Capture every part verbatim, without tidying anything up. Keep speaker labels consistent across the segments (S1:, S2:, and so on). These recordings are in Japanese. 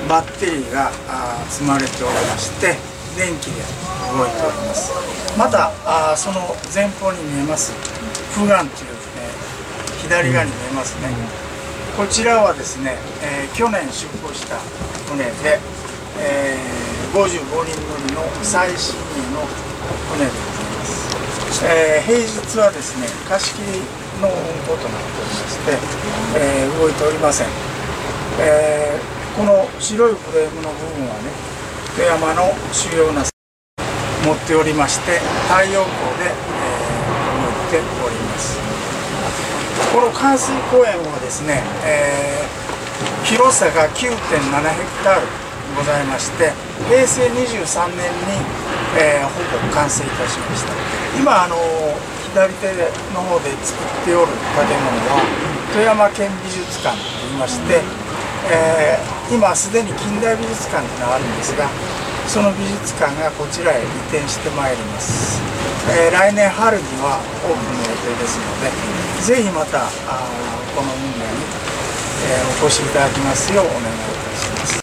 S1: バッテリーが積まれておりまして、電気で動いております。またあその前方に見えますフガンという、ね、左側に見えますね、うん、こちらはですね、えー、去年出港した船で、えー、ごじゅうごにん乗りの最新鋭の船でございます。えー、平日はですね貸し切りの運航となっておりまして、えー、動いておりません。えー、この白いフレームの部分はね、富山の主要な持っておりまして、太陽光で、えー、動いております。この環水公園はですね、えー、広さが きゅうてんななヘクタールございまして、へいせいにじゅうさんねんに、えー、ほぼ完成いたしました。今あの左手の方で作っておる建物は富山県美術館といいまして、えー、今すでに近代美術館というのがあるんですが、その美術館がこちらへ移転してまいります。えー、来年春にはオープンの予定ですので、ぜひまたあこの運河に、えー、お越しいただきますようお願いいたします。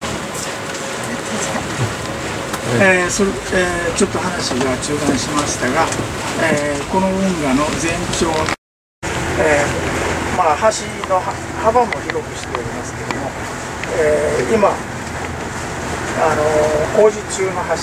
S1: えーそれえー、ちょっと話が中断しましたが、えー、この運河の全長、えーまあ、橋の幅も広くしておりますけれども、えー、今あの工事中の橋でございます。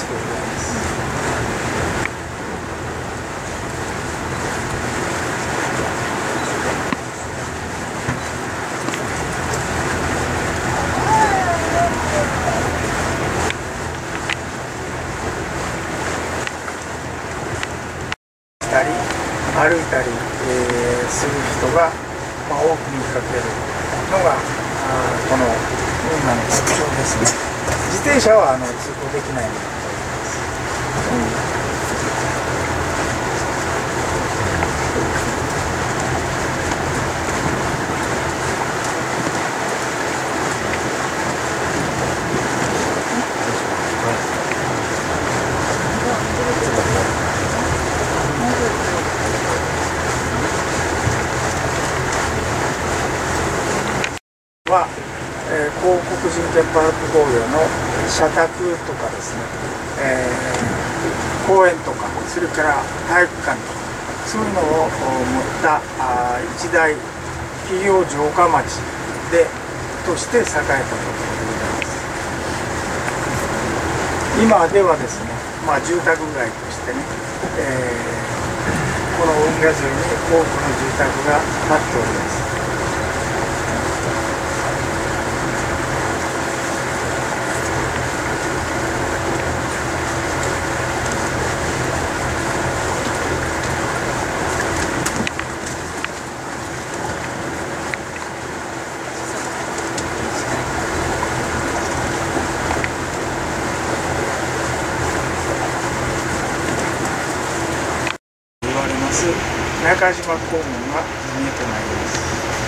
S1: 歩いたり、えー、する人が、まあ、多く見かけるのがこの運河の特徴ですね。自転車はあの通行できないようになっております。うんは、えー、広告人権パーク工業の社宅とかですね、えー、公園とか、それから体育館とか、そういうのを持ったあ一大企業城下町でとして栄えたところでございます。今ではですね、まあ、住宅街としてね、えー、この運河沿いに多くの住宅が建っております。中島公門が見えてまいります。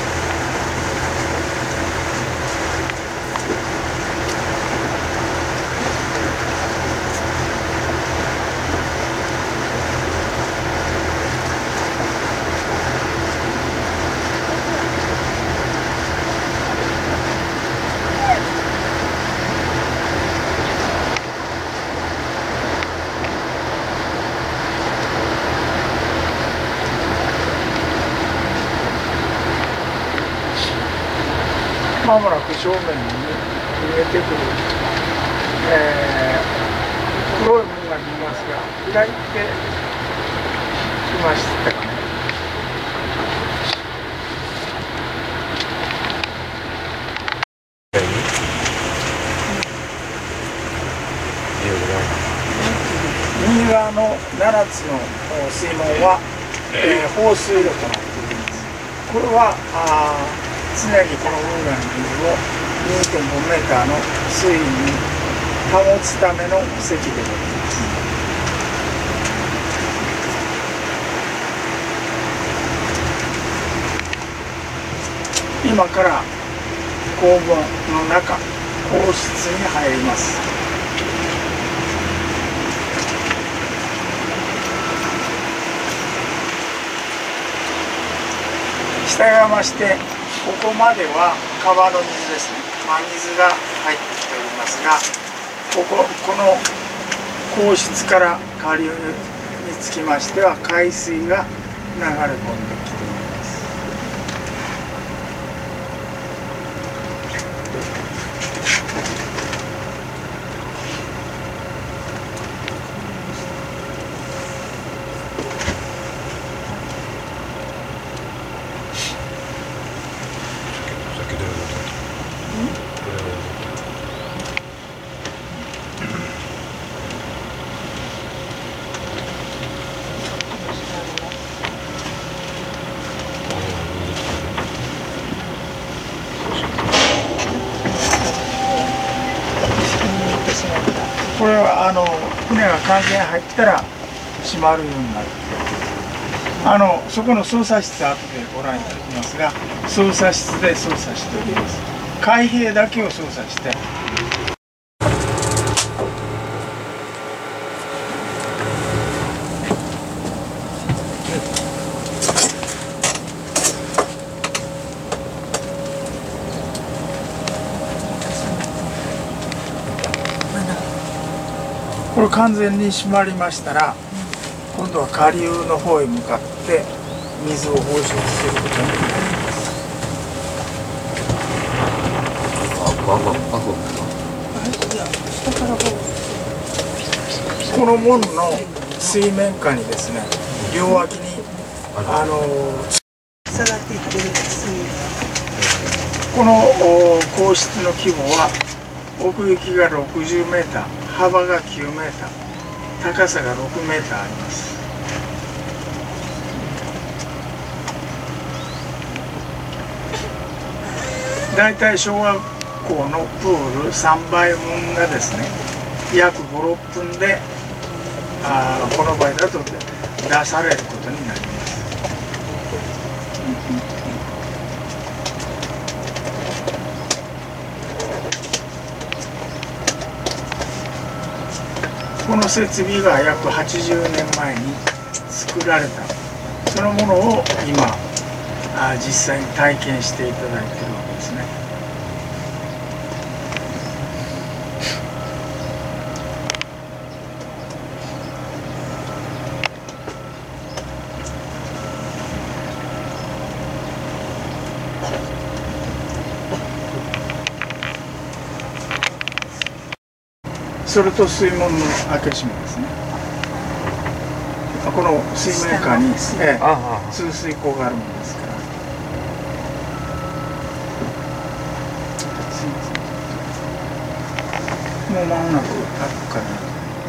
S1: まもなく正面に見えてくる、えー、黒いものが見えますが、左手来ましたかね。右側のななつの水門は、えー、放水路となっています。これはあ常にこの運河の水を にてんごメーターの水位に保つための堰でございます。今から校門の中、皇室に入ります。従いまして、ここまでは川の水ですね。真水が入ってますが、こここの皇室から下流につきましては海水が流れ込んできています。これはあの船が完全に入ったら閉まるようになる。あのそこの操作室後でご覧いただきますが、操作室で操作しております。海兵だけを操作して。これ完全に閉まりましたら、今度は下流の方へ向かって水を放出することになります。この門の水面下にですね、両脇にあのこの皇室の規模は奥行きがろくじゅうメーター、幅がきゅうメーター、高さがろくメーターあります。だいたい小学校のプールさんばいぶんがですね、約ご、ろっぷんであこの場合だと出されることになります。この設備が約はちじゅうねんまえに作られた、そのものを今あ実際に体験していただいているわけですね。それと水門の開け閉めですね。この水面下に、ええ、通水口があるものですから。すいません。もう間もなく開くかなと思います。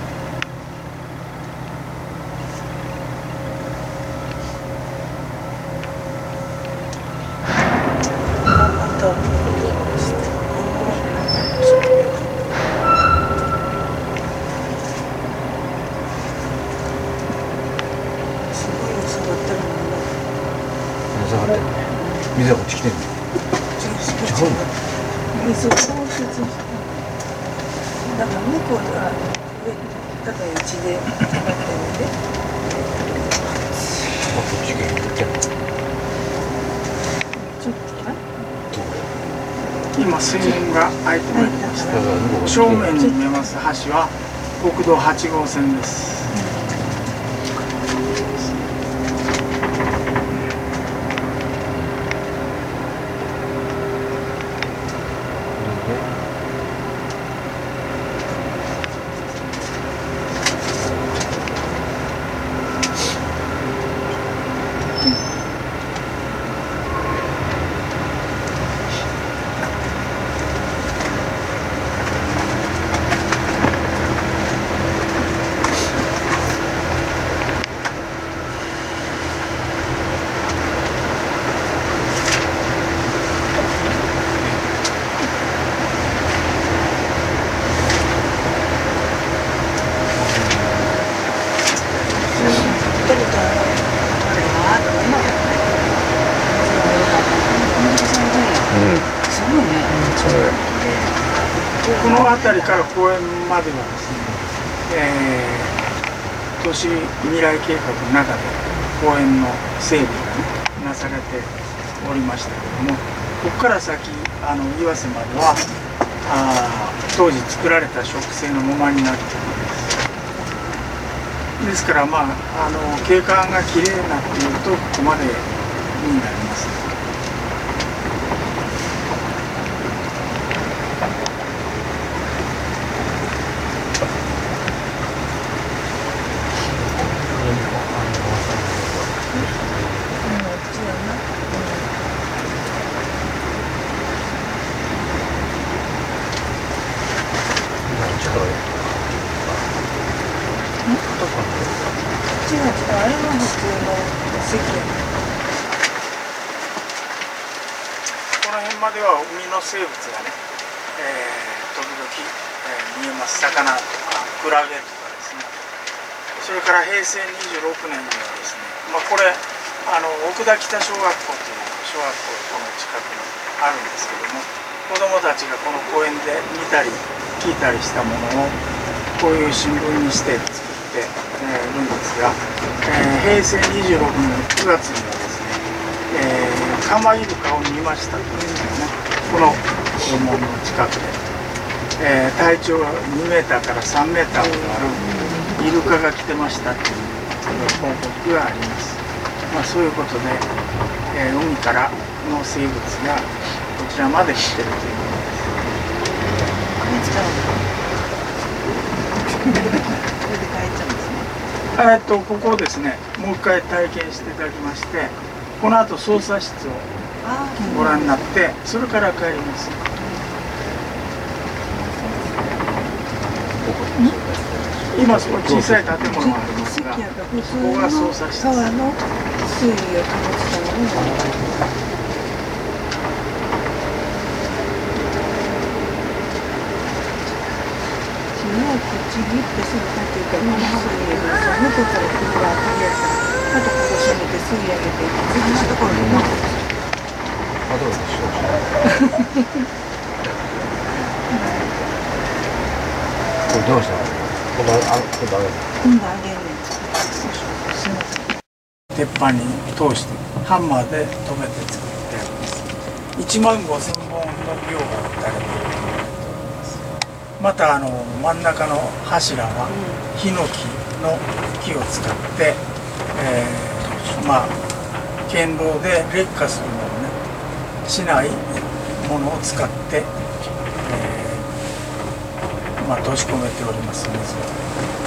S2: 水がこっち来てるの。違うの。
S3: 水を放出して。だから向こうでは上高いうちで上がってるので。
S2: こっちが行っちゃう。
S3: ちょっと
S1: 今水門が開いてまいりました。正面に見えます橋は国道はちごうせんです。この辺りから公園まではですね、えー、都市未来計画の中で公園の整備が、ね、なされておりましたけれども、ここから先あの岩瀬まではあ当時作られた植生のままになっているんです。ですからまああの景観がきれいなっていうとここまでになります。この辺までは海の生物がね、えー、時々、えー、見えます。魚とかクラゲとかですね。それから平成にじゅうろくねんにはですね、まあ、これあの奥田北小学校という小学校この近くにあるんですけども、子どもたちがこの公園で見たり聞いたりしたものをこういう新聞にして作って、えー、るんですが、えー、平成にじゅうろくねんくがつにはですね、えー、カマイルカを見ましたというのがね、この校門の近くで、えー、体長がにメーターからさんメーターもあるイルカが来てましたという報告があります。まあ、そういうことで、えー、海からの生物がこちらまで来てるということです。えっとここをですね、もう一回体験していただきまして、この後操作室をご覧になって、それから帰ります。今その小さい建物がありますが、そこが操作室。
S3: 川の水位を保つためのこっちに行ってすぐなんていうか、この水位でさ、向こうから来るから当たりやから、あとここ閉めて吸い上げて、次のところにも。
S2: あ、どうでしょう。これどうしたの？今度あ、今度あげる。
S3: 今度あげるね。すみません。
S1: 鉄板に通してハンマーで留めて作ってあります。いちまんごせんぼんの量が打たれていると言われております。またあの真ん中の柱はヒノキの木を使って、えー、まあ堅牢で劣化するものねしないものを使って、えー、まあ閉じ込めております水を。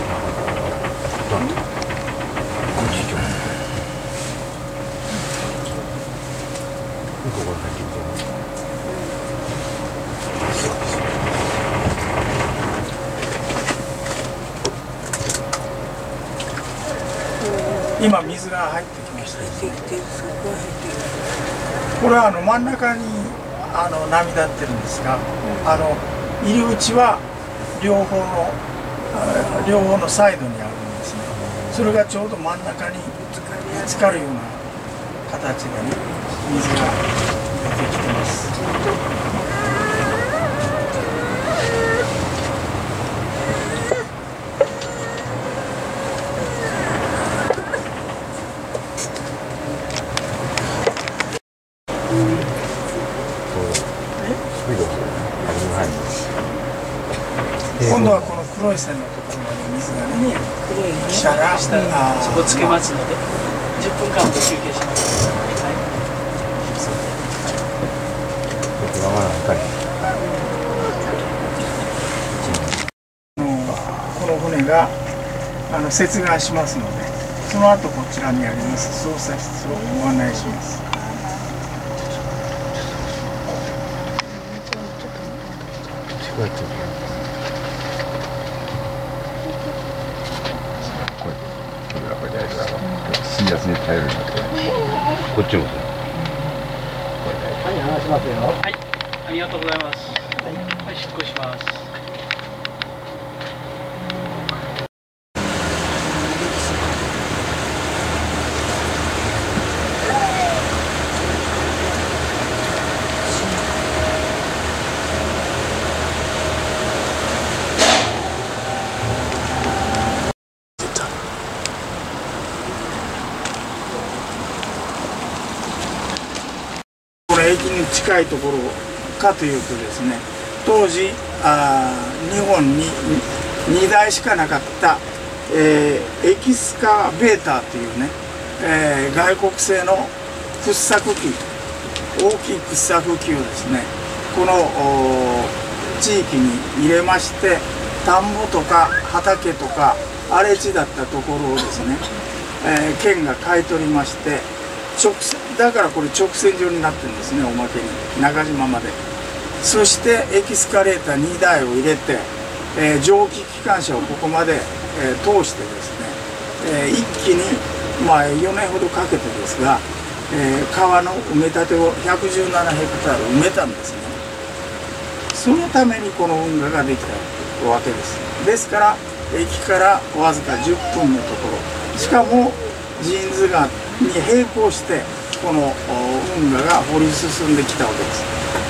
S1: 今水が入ってきました。これはあの真ん中にあの波立ってるんですが、あの入り口は両方の両方のサイドにあるんですね。それがちょうど真ん中にぶつかるような形でね、水が出てきてます。今度はこの黒い線のところまで水がね、来たら、
S4: そこつけますので、じゅっぷんかんほど休憩します。はい。
S1: この船があの接岸しますので、その後こちらにあります操作室をご案内します。
S2: 水圧に頼るようになってこっちもはい離しますよ。
S4: はい、ありがとうございます。はい、はい、出航します。
S1: 駅に近いところかというとですね、 当時あ日本ににだいしかなかった、えー、エキスカベーターというね、えー、外国製の掘削機、大きい掘削機をですね、この地域に入れまして、田んぼとか畑とか荒れ地だったところをですね、えー、県が買い取りまして、直線だからこれ直線状になってるんですね、おまけに中島まで。そしてエキスカレーターにだいを入れて、えー、蒸気機関車をここまで、えー、通してですね、えー、一気に、まあ、よねんほどかけてですが、えー、川の埋め立てをひゃくじゅうななヘクタール埋めたんですね。そのためにこの運河ができたわけです。ですから駅からわずかじゅっぷんのところ、しかもジーンズ川に並行してこの運河が掘り進んできたわけです。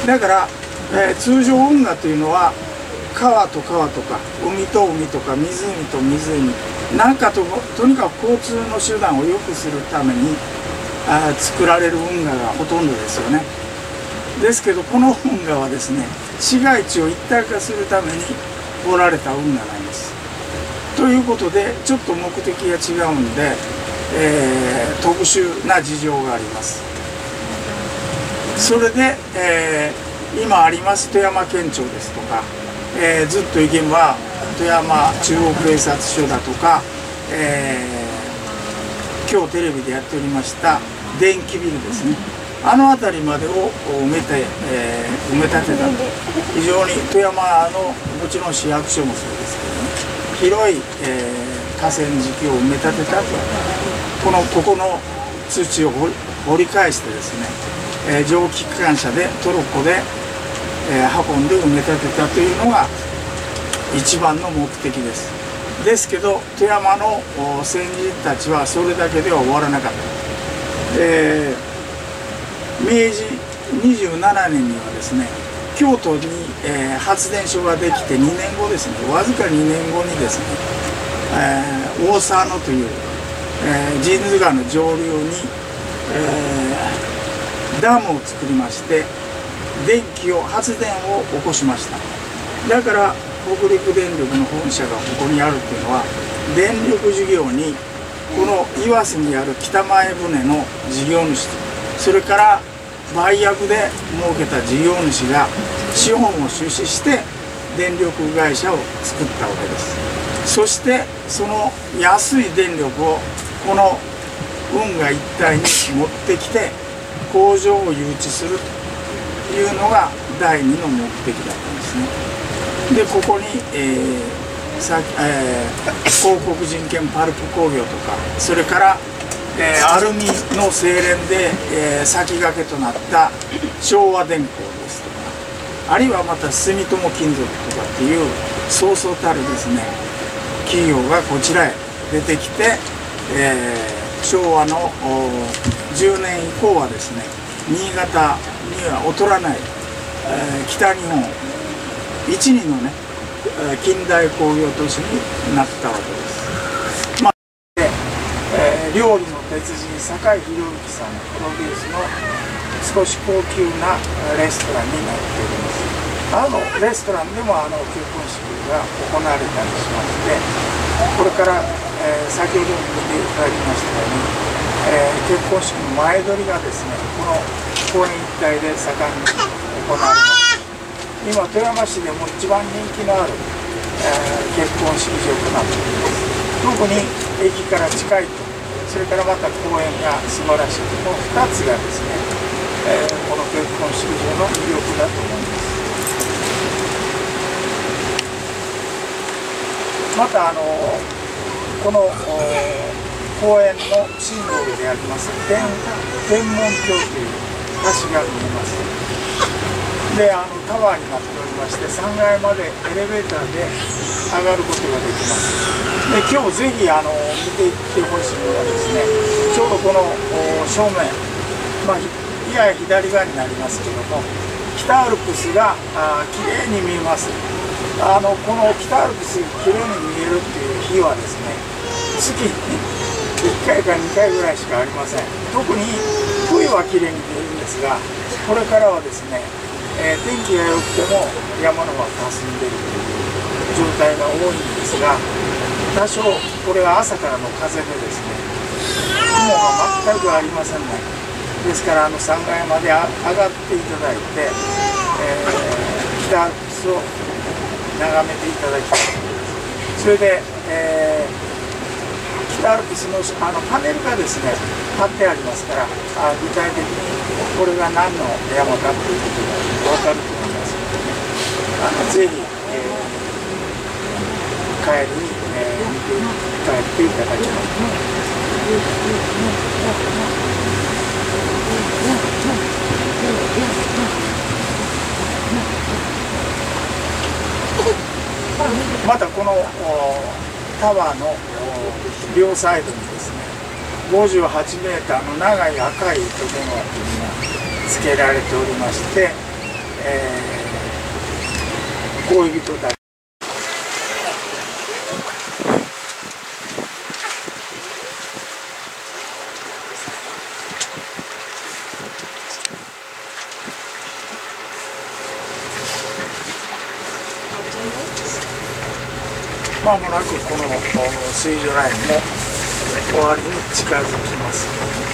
S1: だから、えー、通常運河というのは川と川とか海と海とか湖と湖なんかととにかく交通の手段を良くするためにあ作られる運河がほとんどですよね。ですけどこの運河はですね、市街地を一体化するために掘られた運河なんです。ということでちょっと目的が違うんで、えー、特殊な事情があります。それで、えー、今あります富山県庁ですとか、えー、ずっと行けば富山中央警察署だとか、えー、今日テレビでやっておりました電気ビルですね、あの辺りまでを埋めて、えー、埋め立てたと。非常に富山のもちろん市役所もそうですけどね、広い、えー、河川敷を埋め立てたと。このここの土を掘り返してですね、えー、蒸気機関車でトロッコで、えー、運んで埋め立てたというのが一番の目的です。ですけど富山の先人たちはそれだけでは終わらなかった。えー、明治にじゅうななねんにはですね、京都に、えー、発電所ができてにねんごですね、わずかにねんごにですね、えー、大沢野という、えー、ジーンズ川の上流に、えー、ダムを作りまして電気を発電を起こしました。だから北陸電力の本社がここにあるっていうのは、電力事業にこの岩瀬にある北前船の事業主と、それから売約で設けた事業主が資本を出資して電力会社を作ったわけです。そしてその安い電力をこの運河一帯に持ってきて工場を誘致するというのがだいにの目的だったんですね。でここに、えーさえー、広告人権パルプ工業とか、それから、えー、アルミの精錬で、えー、先駆けとなった昭和電工ですとか、あるいはまた住友金属とかっていうそうそうたるですね企業がこちらへ出てきて、えー、昭和のじゅうねん以降はですね、新潟には劣らない、えー、北日本一二のね近代工業都市になったわけです。まあえー、料理の鉄人坂井宏之さんプロデュースの少し高級なレストランになっております。あのレストランでもあの結婚式が行われたりしまして、これから、えー、先ほども見ていただきましたように、えー、結婚式の前撮りがですね、この公園一帯で盛んに行われます。今富山市でも一番人気のある、えー、結婚式場となっております。特に駅から近いと、それからまた公園が素晴らしい、このふたつがですね、えー、この結婚式場の魅力だと思います。またあのこの公園のシンボルであります天天文橋という橋が見えます。であのタワーになっておりまして、さんがいまでエレベーターで上がることができます。で今日ぜひあの見ていってほしいのはですね、ちょうどこの正面、まあ、やや左側になりますけども、北アルプスがあきれいに見えます。あのこの北アルプスがきれいに見えるっていう日はですね、月にいっかいかにかいぐらいしかありません。特に冬はきれいに見えるんですが、これからはですね、 えー、天気が良くても山の方が霞んでいるという状態が多いんですが、多少これは朝からの風でですね、雲が全くありませんね。ですからあのさんがいまで上がっていただいて、えー、北アルプスを眺めていただきたい。それで、えー、北アルプスのあのパネルがですね貼ってありますから、あ具体的にこれが何の山かということが分かると思いますので、ね、あのぜひ、えー、帰りに、えー、見て帰っていただきたいと思います。またこのタワーの両サイドにですねごじゅうはちメーターの長い赤い糸電話というのが付けられておりまして、えー、恋人たちまもなくこの水上ラインも終わりに近づきます。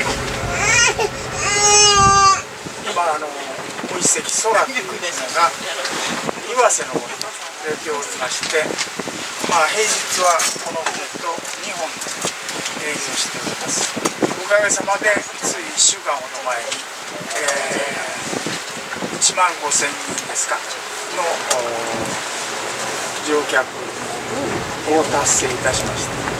S1: 今あのもう一隻空というのが岩瀬の方に出ておりまして、まあ平日はこの船とにほんで営業しております。おかげさまでついいっしゅうかんほど前に、えー、いちまんごせんにんですかの乗客を達成いたしました。